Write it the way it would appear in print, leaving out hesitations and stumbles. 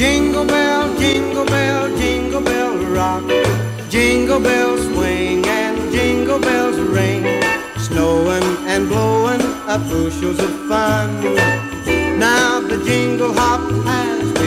jingle bell rock. Jingle bells swing and jingle bells ring. Snowing and blowing up bushels of fun. Now the jingle hop has